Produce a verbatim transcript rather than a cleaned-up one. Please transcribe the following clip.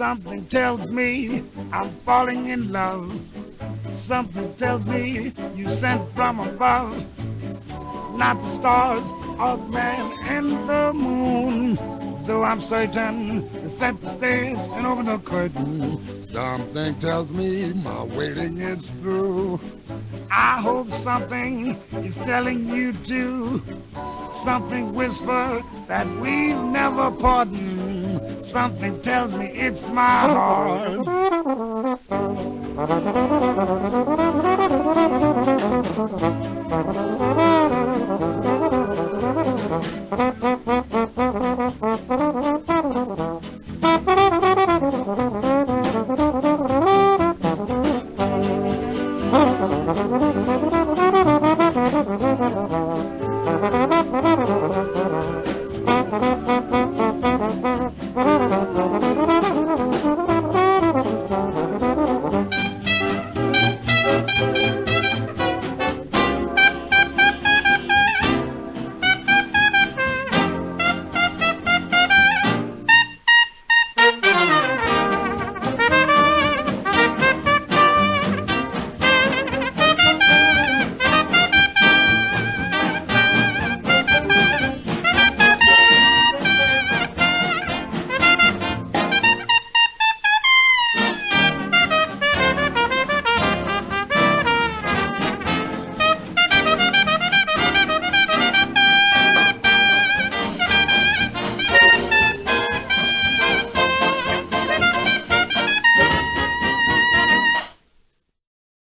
Something tells me I'm falling in love. Something tells me you sent from above. Not the stars or the man and the moon, though I'm certain to set the stage and open the curtain. Something tells me my waiting is through. I hope something is telling you too. Something whisper that we'll never pardon. Something tells me it's my heart.